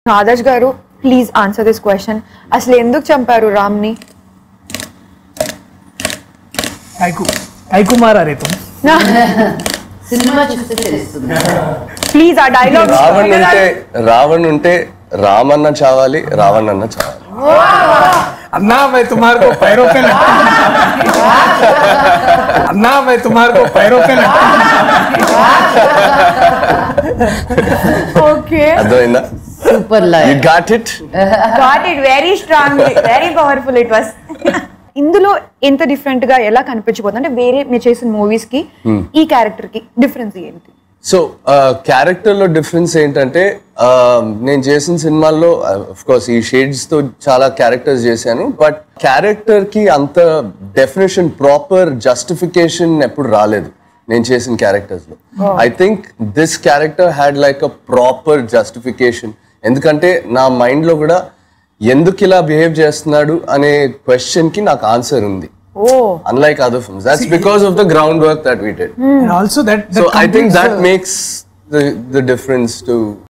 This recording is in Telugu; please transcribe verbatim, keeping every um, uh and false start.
ఆదర్శ్ గారు ప్లీజ్ ఆన్సర్ దిస్ క్వశ్చన్. అసలు ఎందుకు చంపారు రామ్ ని? కైకు కైకు మారా రే తుమ్ సినిమా చూస్తే తెలుస్తుంది. ప్లీజ్ ఆ డైలాగ్. రావణ్ ఉంటే రావణ్ ఉంటే రామన్న చావాలి, రావణ్ అన్న చావాలి. अन्ना मैं तुम्हारे को पैरों पे लटा अन्ना मैं तुम्हारे को पैरों पे लटा ఓకే అర్థమైందా? Super you line. Got it. Got it very strong, very powerful it was. ఇందులో ఎంత డిఫరెంట్ గా ఎలా కనిపించబోతుంది అంటే వేరే మీరు చేసిన మూవీస్ కి ఈ క్యారెక్టర్ కి డిఫరెన్స్ ఏంటి? సో క్యారెక్టర్ లో డిఫరెన్స్ ఏంటంటే నేను చేసిన సినిమాల్లో ఆఫ్ కోర్స్ ఈ షేడ్స్ తో చాలా క్యారెక్టర్స్ చేశాను, బట్ క్యారెక్టర్ కి అంత డెఫినేషన్ ప్రాపర్ జస్టిఫికేషన్ ఎప్పుడు రాలేదు నేను చేసిన క్యారెక్టర్స్ లో. I think this character had like a proper justification. ఎందుకంటే నా మైండ్ లో కూడా ఎందుకు ఇలా బిహేవ్ చేస్తున్నాడు అనే క్వశ్చన్ కి నాకు ఆన్సర్ ఉంది. Oh. Unlike other films, that's because of the groundwork that we did. and also that, that So I think completes that the- makes the the difference to